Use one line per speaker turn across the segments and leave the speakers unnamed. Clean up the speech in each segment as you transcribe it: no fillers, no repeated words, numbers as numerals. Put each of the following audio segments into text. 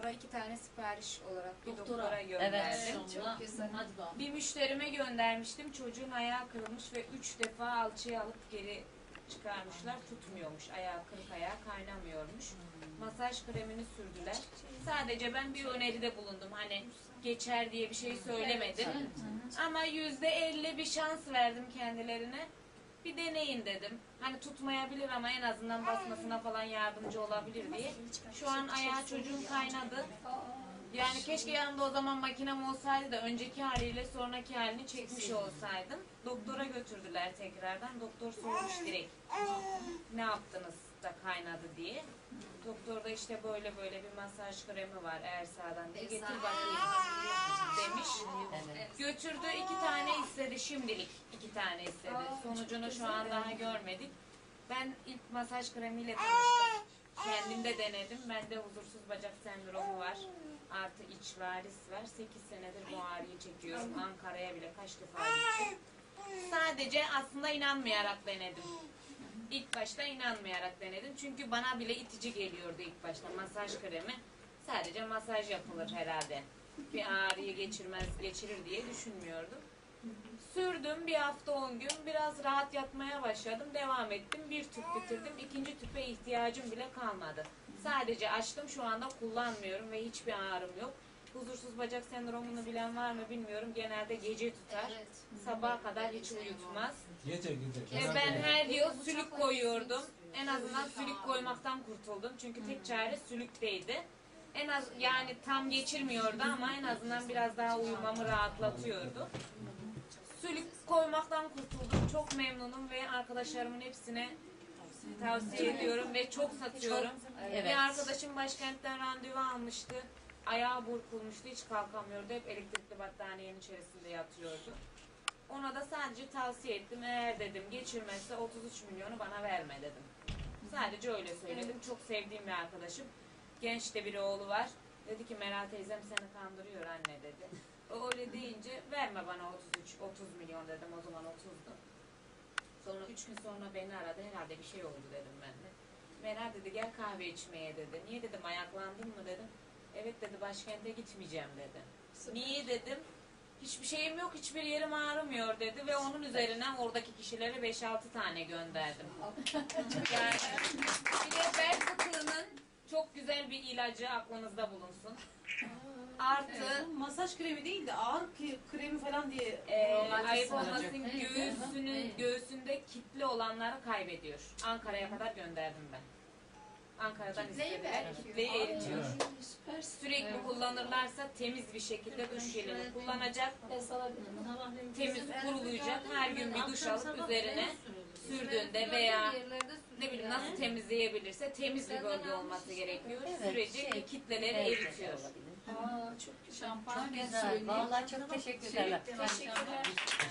da 2 tane sipariş olarak bir doktora gönderdim.
Evet.
Çok güzel.
Bir müşterime göndermiştim. Çocuğun ayağı kırılmış ve 3 defa alçıya alıp geri çıkarmışlar. Tutmuyormuş. Ayağı kırık, ayağı kaynamıyormuş. Masaj kremini sürdüler. Sadece ben bir öneride bulundum. Hani geçer diye bir şey söylemedim. Ama %50 bir şans verdim kendilerine. Bir deneyin dedim. Hani tutmayabilir ama en azından basmasına falan yardımcı olabilir diye. Şu an ayağı çocuğun kaynadı. Yani keşke yanımda o zaman makinem olsaydı da önceki haliyle sonraki halini çekmiş olsaydım. Doktora götürdüler tekrardan. Doktor sormuş direkt. Ne yaptınız da kaynadı diye. Doktor da işte böyle böyle bir masaj kremi var Ersa'dan diye getir bakayım demiş. Götürdü, 2 tane istedi şimdilik. 2 tane istedi. Sonucunu şu an daha görmedik. Ben ilk masaj kremiyle tanıştım. Kendimde denedim. Bende huzursuz bacak sendromu var. Artı iç varis var. 8 senedir bu ağrıyı çekiyorum. Ankara'ya bile kaç defa gittim. Sadece aslında inanmayarak denedim. İlk başta inanmayarak denedim. Çünkü bana bile itici geliyordu ilk başta masaj kremi. Sadece masaj yapılır herhalde. Bir ağrıyı geçirir diye düşünmüyordum. Sürdüm bir hafta 10 gün. Biraz rahat yatmaya başladım. Devam ettim. Bir tüp bitirdim. 2. tüpe ihtiyacım bile kalmadı. Sadece açtım. Şu anda kullanmıyorum ve hiçbir ağrım yok. Huzursuz bacak sendromunu bilen var mı bilmiyorum. Genelde gece tutar. Sabaha kadar hiç uyutmaz.
Gece.
Ben her yıl sülük koyuyordum. En azından sülük koymaktan kurtuldum. Çünkü tek çare sülükteydi. En az yani tam geçirmiyordu ama en azından biraz daha uyumamı rahatlatıyordu. Sülük koymaktan kurtuldum. Çok memnunum ve arkadaşlarımın hepsine tavsiye ediyorum ve çok satıyorum. Bir arkadaşım başkentten randevu almıştı. Ayağı burkulmuştu, hiç kalkamıyordu. Hep elektrikli battaniyenin içerisinde yatıyordu. Ona da sadece tavsiye ettim. Eğer dedim geçirmezse 33 milyonu bana verme dedim. Sadece öyle söyledim. Çok sevdiğim bir arkadaşım. Genç de bir oğlu var. Dedi ki Meral teyzem seni kandırıyor anne dedi. O öyle deyince verme bana 30 milyon dedim. O zaman 30'du. Sonra 3 gün sonra beni aradı. Herhalde bir şey oldu dedim ben de. Meral dedi gel kahve içmeye dedi. Niye dedim ayaklandın mı dedim. Evet dedi başkente gitmeyeceğim dedi. Niye dedim. Hiçbir şeyim yok, hiçbir yerim ağrımıyor dedi ve onun üzerine oradaki kişilere 5-6 tane gönderdim. Yani bir de bel fıtığının çok güzel bir ilacı aklınızda bulunsun. Artı
masaj kremi değil de ağrı kremi falan diye
ayıp olmasın göğsünde kitli olanları kaybediyor. Ankara'ya kadar gönderdim ben. Ankara'dan istediler. Kitleyi eritiyor. Sürekli kullanırlarsa temiz bir şekilde duş jelini kullanacak. Temiz kurulayacak. Her gün bir duş alıp üzerine sürdüğünde veya ne bileyim nasıl temizleyebilirse temiz bir bölge olması gerekiyor. Süreci kitleleri eritiyor.
Çok güzel.
Şampanya güzel. Vallahi çok teşekkür ederim.
Teşekkürler.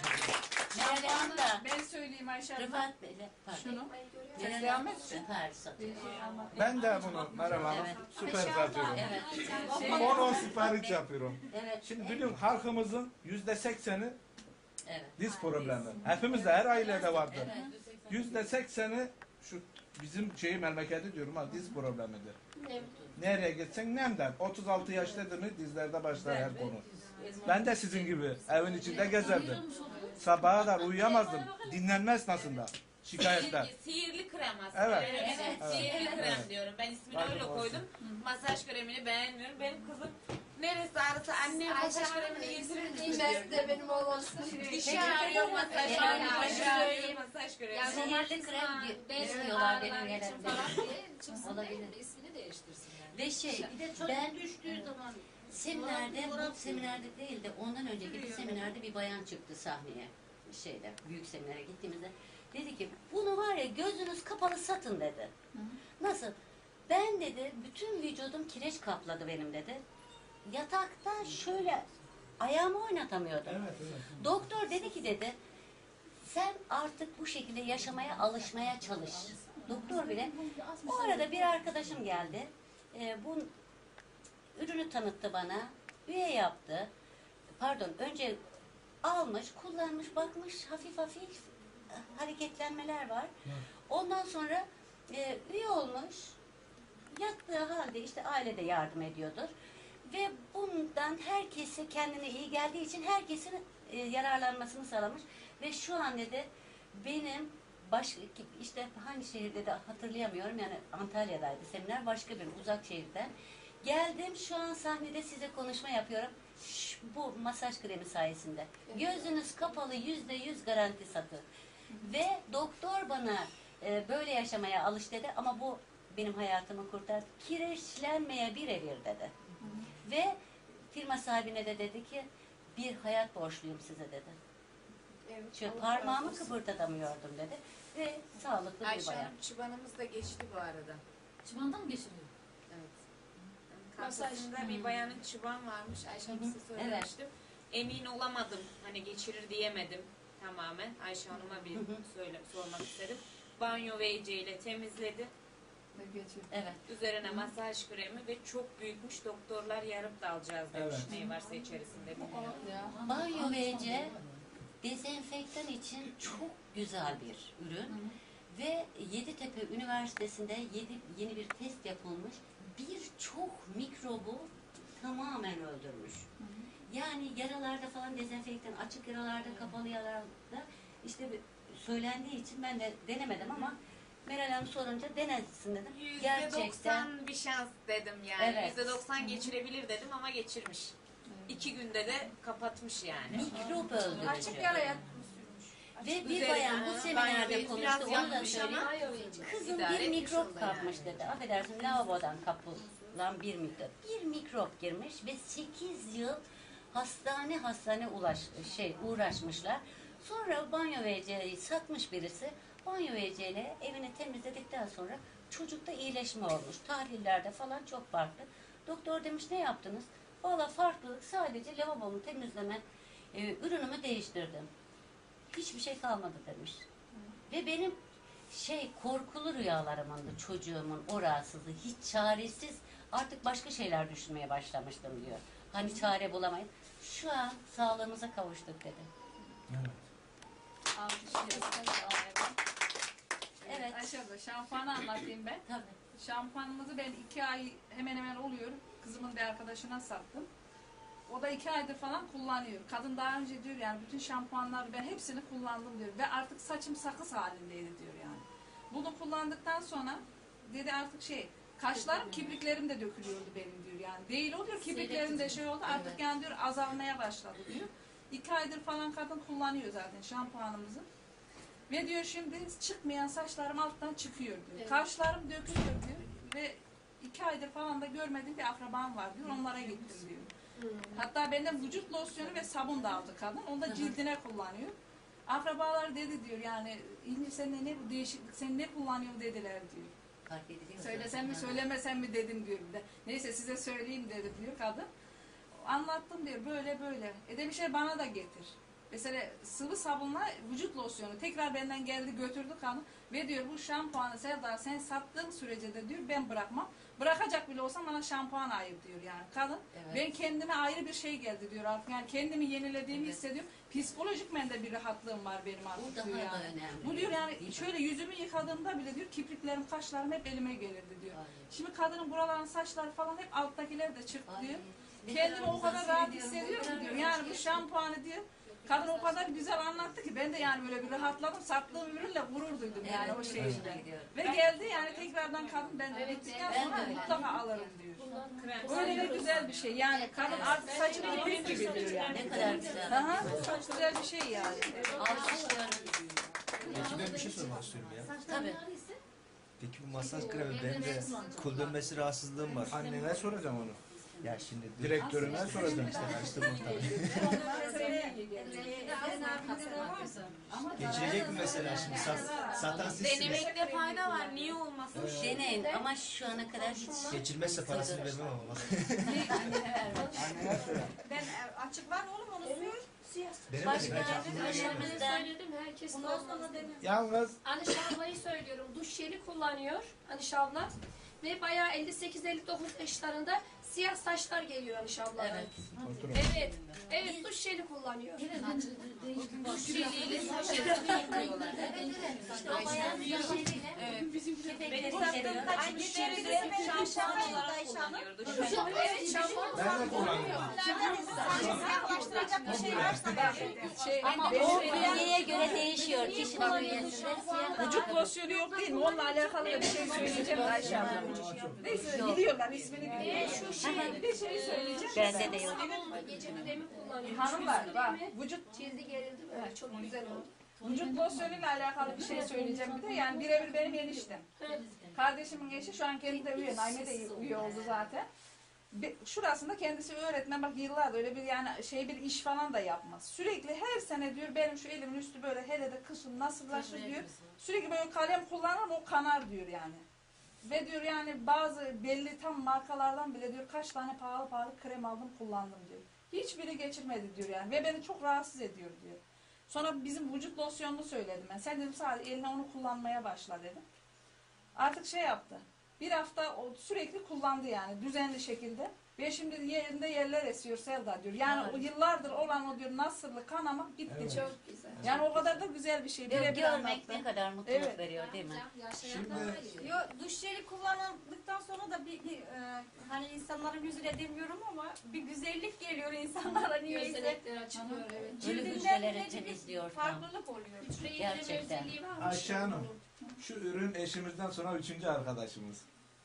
Ben söyleyeyim Ayşe abla.
Rıfat Bey'le.
Şunu.
Süper satıyor.
Ben de bunu merhaba süper satıyorum.
Evet.
10 sipariş yapıyorum.
Evet.
Şimdi biliyorum halkımızın %80'i
Evet.
diz problemi. Hepimizde her ailede vardır. %80'i şu bizim memleketi diyorum ha diz problemidir. Nereye gitsen nemden. 36 yaş dedi mi dizlerde başlar her konu. Ben de sizin gibi evin içinde gezerdim. Sabaha kadar uyuyamazdım. Dinlenme esnasında. Şikayetler.
Sihirli krem aslında.
Evet.
Sihirli krem diyorum. Ben ismini öyle koydum. Masaj kremini beğenmiyorum. Benim kızım neresi ağrısı anne masaj kremini getirir misin?
de benim olmasın.
Dişi ağrıyor masaj kremi. Masaj kremi.
Sihirli krem istiyorlar benim gelelim.
Olabilir. İsmini değiştirsinler.
Ve
Bir de çok
ben
düştüğü zaman
bu seminerde değil de ondan önceki bir seminerde bir bayan çıktı sahneye. Büyük seminere gittiğimizde. Dedi ki bunu var ya gözünüz kapalı satın dedi. Nasıl? Ben dedi bütün vücudum kireç kapladı benim dedi. Yatakta şöyle ayağımı oynatamıyordum. Doktor dedi ki dedi sen artık bu şekilde yaşamaya alışmaya çalış. Doktor bile. O arada bir arkadaşım geldi. Bu ürünü tanıttı bana. Üye yaptı. Pardon önce almış, kullanmış, bakmış hafif hafif hareketlenmeler var. Ondan sonra üye olmuş. Yattığı halde işte aile de yardım ediyordur. Ve bundan herkese kendine iyi geldiği için herkesin yararlanmasını sağlamış. Ve şu an dedi benim işte hangi şehirde de hatırlayamıyorum, yani Antalya'daydı seminer, başka bir uzak şehirden. Geldim, şu an sahnede size konuşma yapıyorum. Bu masaj kremi sayesinde. Gözünüz kapalı, %100 garanti satın. Ve doktor bana böyle yaşamaya alış dedi ama bu benim hayatımı kurtardı. Kireçlenmeye birebir dedi. Ve firma sahibine de dedi ki bir hayat borçluyum size dedi.
Evet,
Şu
Allah
parmağımı
razı olsun.
kıpırdatamıyordum dedi. Ve sağlıklı bir
Ayşe
bayan.
Hanım çıbanımız da geçti bu arada.
Çıbandan mı geçiriyor?
Evet.
Masaj.
Karşısında bir bayanın çıban varmış. Ayşe Hanım size söylemiştim. Emin olamadım. Hani geçirir diyemedim tamamen. Ayşe Hanım'a bir sormak istedim. Banyo ve ile temizledi.
Evet.
Üzerine masaj kremi ve çok büyükmüş. Doktorlar yarıp da alacağız demiş.
Evet.
Ne varsa içerisinde bilmiyorum.
Banyo VC dezenfektan için çok güzel bir ürün. Ve Yeditepe Üniversitesi'nde yeni bir test yapılmış. Birçok mikrobu tamamen öldürmüş. Yani yaralarda falan dezenfektan, açık yaralarda, kapalı yaralarda işte söylendiği için ben de denemedim ama Meral Hanım sorunca denesin dedim. Gerçekten
%90 bir şans dedim yani.
Evet.
%90 geçirebilir dedim ama geçirmiş. 2 günde de kapatmış yani.
mikrop
Açık
öldürücü.
yaraya
Ve bir
Üzerine
bayan bu seminerde
banyo
konuştu.
biraz
Onu da
yanmış
söyleyeyim.
ama
Kızım
idare
bir
etmiş
mikrop
oldu
kapmış
yani.
dedi. Affedersin, lavabodan kapılan bir mikrop. Bir mikrop girmiş ve 8 yıl hastane uğraşmışlar. Sonra banyo WC'yi satmış birisi. Banyo WC ile evini temizledikten sonra çocukta iyileşme olmuş. Tahlillerde falan çok farklı. Doktor demiş ne yaptınız? Valla farklılık sadece lavabomu temizleme ürünümü değiştirdim. Hiçbir şey kalmadı demiş. Ve benim korkulu rüyalarımındı çocuğumun o rahatsızlığı. Hiç çaresiz artık başka şeyler düşünmeye başlamıştım diyor. Hani çare bulamayız. Şu an sağlığımıza kavuştuk dedi.
Evet.
Evet.
Ayşe abla şampuanı anlatayım ben.
Tabii.
Şampuanımızı ben 2 ay hemen hemen oluyor. Kızımın bir arkadaşına sattım. O da 2 aydır falan kullanıyor. Kadın daha önce diyor yani bütün şampuanları ben hepsini kullandım diyor. Ve artık saçım sakız halindeydi diyor yani. Bunu kullandıktan sonra dedi artık kaşlarım, kibriklerim de dökülüyordu benim diyor yani. Değil oluyor, kibriklerim de oldu artık
Evet.
yani diyor azalmaya başladı diyor. 2 aydır falan kadın kullanıyor zaten şampuanımızı. Ve diyor şimdi çıkmayan saçlarım alttan çıkıyor diyor.
Evet.
Kaşlarım dökülüyor diyor. Ve 2 aydır falan da görmediğim bir akrabam var diyor. Onlara gittim diyor. Hatta benden vücut losyonu ve sabun da aldı kadın. Onu da cildine kullanıyor. Akrabalar dedi diyor yani İlmi sende ne bu değişiklik, sen ne kullanıyorsun dediler diyor.
Fark ediliyor.
Söylesem mi
zaten.
söylemesem mi dedim diyor bir de. Neyse size söyleyeyim dedi diyor kadın. Anlattım diyor böyle böyle. Demişler bana da getir. Mesela sıvı sabunla vücut losyonu tekrar benden geldi götürdü kadın. Ve diyor bu şampuanı Sevda sen sattığın sürece de diyor ben bırakmam. Bırakacak bile olsam bana şampuan ayır diyor yani kadın.
Evet.
Ben kendime ayrı bir şey geldi diyor artık. Yani kendimi yenilediğimi
Evet.
hissediyorum. Psikolojik de bir rahatlığım var benim
Bu
artık
daha
diyor
da
yani.
önemli.
Bu diyor yani
Değil mi?
şöyle yüzümü yıkadığımda bile diyor kipriklerim, kaşlarım hep elime gelirdi diyor.
Ay.
Şimdi kadının buraların saçları falan hep alttakiler de çıktı
Ay.
diyor.
Ne
Kendimi o
güzel
kadar rahat
hissediyorum,
hissediyorum
o kadar
diyor.
güzel
Yani bu
şey.
şampuanı diyor. Kadın o kadar güzel anlattı ki ben de yani böyle bir rahatladım. Sattığım ürünle gurur duydum yani o
Evet,
şeyle.
hoşuna gidiyor.
Ve geldi yani tekrardan kadın ben bittikten
ben
sonra
de.
mutlaka alırım diyor.
Krem.
Böyle de güzel bir şey. Yani kadın artık saçını ipek gibi diyor yani.
Ne kadar güzel.
Aha, çok güzel bir şey yani.
Alkışlıyorum.
Peki ben bir şey sormak istiyorum ya.
Tabii.
Peki bu masaj kremi benim de kıl dönmesi rahatsızlığım var.
Annene soracağım onu.
Ya şimdi
Direktörüne soracağım.
işte karıştırma tabii. Geçirecek mi mesela şimdi satan sizsiniz.
Denemekte fayda var. Niye olmasın?
Deneyin ama şu ana kadar hiç
Geçirmezse parasını vermem ama.
Annene söyle.
Ben açık var oğlum onu sür.
başka
Denemedim.
ürünlerimizden
Söyledim herkes de
Bundan
olmaz.
sonra dene.
Yalnız
Anişablayı söylüyorum. Duş jeli kullanıyor Anişabla. Ve bayağı 58-59 yaşlarında
siyah saçlar geliyor inşallah.
Evet.
Oturun.
Evet. Evet, duş jeli kullanıyor.
Duş jeliyle saç yapıyorlar.
İşte o bayan
Benim sattığım kaç müşteride şampuan olarak kullanıyordu.
Evet, şampuan
Ben de kullanıyorum.
Siyahlaştıracak bir şey varsa
ama o bünyeye göre değişiyor. Kişinin bünyesinde siyah
Vücut losyonu yok değil mi? Onunla alakalı da bir şey söyleyeceğim Ayşe abla. Neyse biliyorlar ismini biliyorlar. Bir şey söyleyeceğim.
bende de yok.
gece kremi kullanıyor.
Hanımlar bak vücut
Cildi gerildi mi? Çok güzel oldu.
vücut losyonuyla alakalı bir şey söyleyeceğim bir de yani birebir benim eniştem. Kardeşimin eşi şu an kendi de üye, Naime de üye oldu zaten. Şurasında kendisi öğretmen bak yıllardır öyle bir yani bir iş falan da yapmaz. Sürekli her sene diyor benim şu elimin üstü böyle hele de kışın nasıllaşır diyor. Sürekli böyle kalem kullanırım o kanar diyor yani. Ve diyor yani bazı belli tam markalardan bile diyor kaç tane pahalı krem aldım kullandım diyor. Hiçbiri geçirmedi diyor yani ve beni çok rahatsız ediyor diyor. Sonra bizim vücut losyonunu söyledim ben. Sen dedim sadece eline onu kullanmaya başla dedim. Artık şey yaptı. Bir hafta o sürekli kullandı yani düzenli şekilde. Ve şimdi yerinde yerler esiyor Selda diyor. Yani o yıllardır olan o diyor nasırlı kanama gitti.
Evet.
Çok güzel.
Yani o kadar da güzel bir şey. Birebir
Görmek
anlattı.
ne kadar mutluluk
Evet.
veriyor değil mi?
Şimdi
Yo, duş jeli kullanıldıktan sonra da hani insanların yüzüne demiyorum ama bir güzellik geliyor insanlara niyeyse.
Gözenekler açılıyor, evet.
Ölü
Cildinden
hücreleri
bile bir
temizliyor tam.
farklılık oluyor.
Gerçekten.
Ayşe Hanım, şu ürün eşimizden sonra 3. arkadaşımız.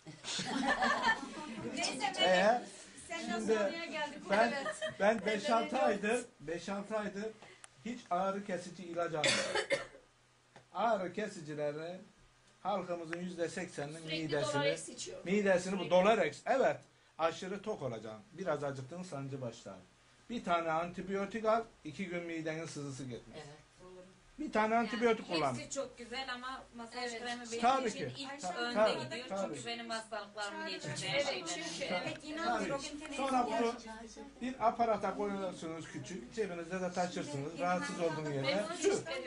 Neyse senden
Şimdi
sonraya geldik.
ben 5-6 aydır hiç ağrı kesici ilaç almıyorum. Ağrı kesicileri halkımızın %80'inin midesini bu Dolarex. Evet. Aşırı tok olacaksın. Biraz acıktığın sancı başlar. Bir tane antibiyotik al, 2 gün midenin sızısı gitmez.
Evet.
Bir tane antibiyotik kullan.
Hepsi çok güzel ama masaj
Evet.
kremi benim
Tabii
için
ki.
ilk
Tabii,
önde
tabii,
gidiyor.
tabii.
Çünkü benim hastalıklarımı geçirdiği
Evet,
şeyden
çünkü
önce.
Evet inan
Tabii.
rogen
Sonra bunu bir aparata koyuyorsunuz küçük, cebinizde de taşırsınız, rahatsız olduğun yerde. Şu,